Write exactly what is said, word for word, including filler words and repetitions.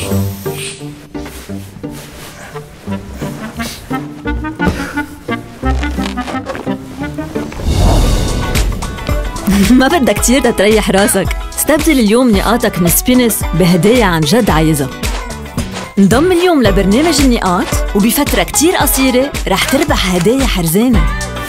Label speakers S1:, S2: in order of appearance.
S1: ما بدك كتير تريح راسك، استبدل اليوم نقاطك من سبينس بهدايا عن جد عايزها. انضم اليوم لبرنامج النقاط وبفترة كتير قصيرة رح تربح هدايا حرزانة.